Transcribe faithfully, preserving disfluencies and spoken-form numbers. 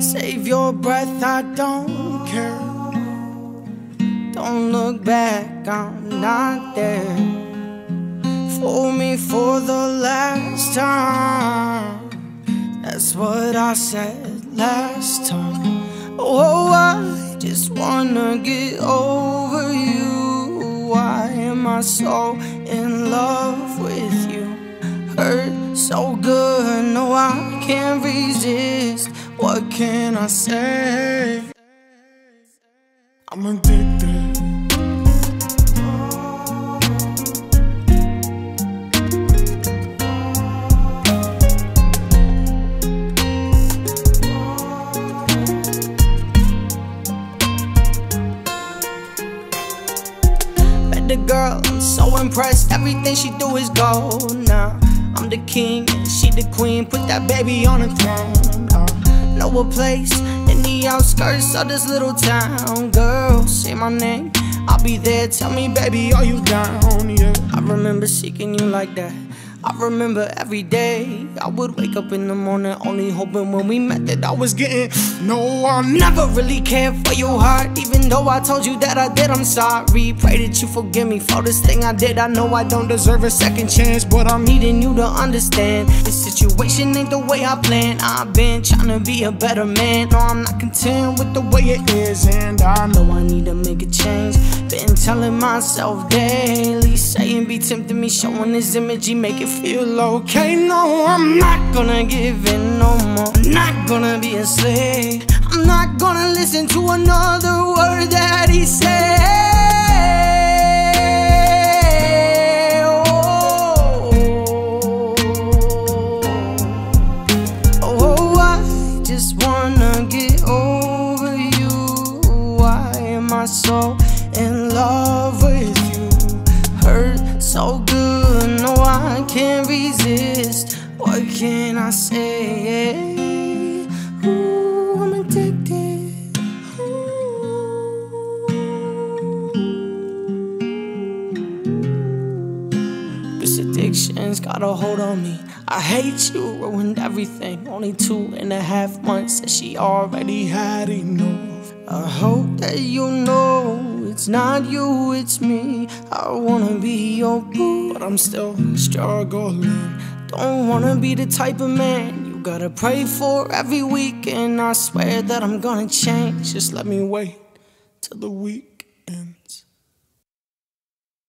Save your breath, I don't care. Don't look back, I'm not there. Fool me for the last time. That's what I said last time. Oh, I just wanna get over you. Why am I so in love with you? Hurt so good, no, I can't resist. What can I say? I'm addicted. The girl, I'm so impressed, everything she do is gold. Now I'm the king and she the queen, put that baby on the throne. uh, Know a place in the outskirts of this little town. Girl, say my name, I'll be there. Tell me, baby, are you down? Yeah, I remember seeking you like that. I remember every day I would wake up in the morning only hoping when we met that I was getting. No, I never really cared for your heart, even though I told you that I did. I'm sorry, pray that you forgive me for this thing I did. I know I don't deserve a second chance, but I'm needing you to understand this situation ain't the way I planned. I've been trying to be a better man. No, I'm not content with the way it is, and I know I need to make a change. Been telling myself daily, saying be tempting me, showing this image, he make it feel okay. No, I'm not gonna give in no more. I'm not gonna be a slave. I'm not gonna listen to another word that he said. Oh, oh, I just wanna get over you. Why am I so in love with you? Hurt so good, no, I can't resist. What can I say? Ooh, I'm addicted. Ooh. This addiction's got a hold on me. I hate you, ruined everything. Only two and a half months and she already had enough. I hope that you know it's not you, it's me. I wanna be your boo, but I'm still struggling. Don't wanna be the type of man you gotta pray for every week. And I swear that I'm gonna change. Just let me wait till the week.